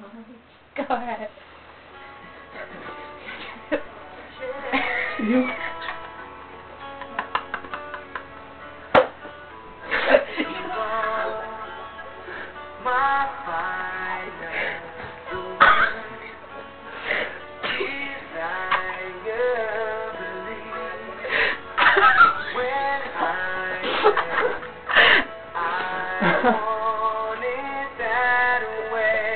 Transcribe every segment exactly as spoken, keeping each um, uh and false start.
Go ahead. You. My final desire believe when I I want it that way.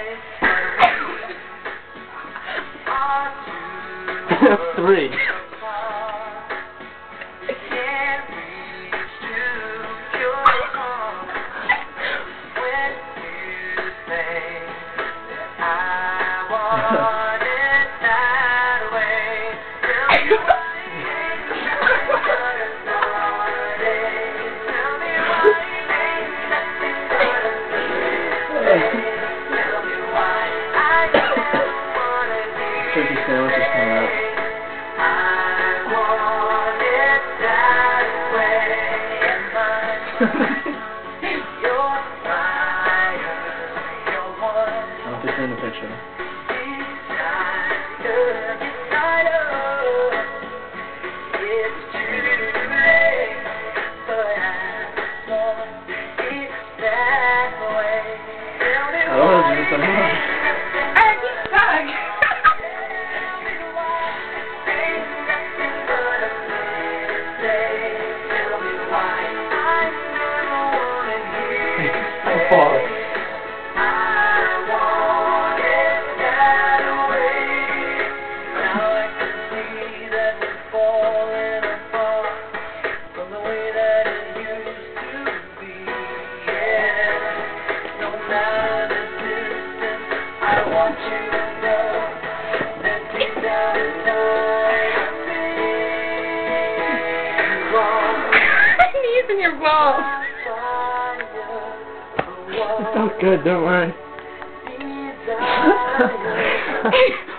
That's three. Can't reach to your heart when you say that I want it that way. Tell me why it ain't nothing but a Sunday. Tell me why it ain't nothing but a Sunday. Tell me why I never wanna hear Turkey sandwiches coming up. I want it that way. You're fire, you're one. I'll put you in the picture. Desire, desire. It's too late, but I want it that way. Tell me I don't know, why just, I don't know. Hey, you suck. I'm falling. Want you to know that deep down inside I'm using your balls. It sounds good, don't worry. I